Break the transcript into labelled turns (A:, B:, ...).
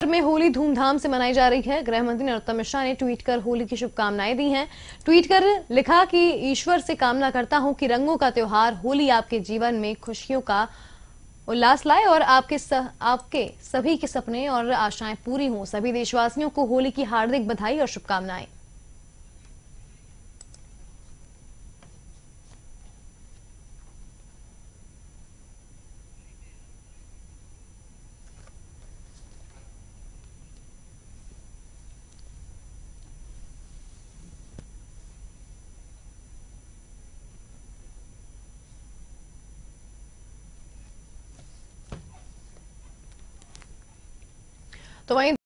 A: भर में होली धूमधाम से मनाई जा रही है। गृह मंत्री नरोत्तम मिश्रा ने ट्वीट कर होली की शुभकामनाएं दी हैं। ट्वीट कर लिखा कि ईश्वर से कामना करता हूं कि रंगों का त्योहार होली आपके जीवन में खुशियों का उल्लास लाए और आपके सभी के सपने और आशाएं पूरी हों। सभी देशवासियों को होली की हार्दिक बधाई और शुभकामनाएं। तो वहीं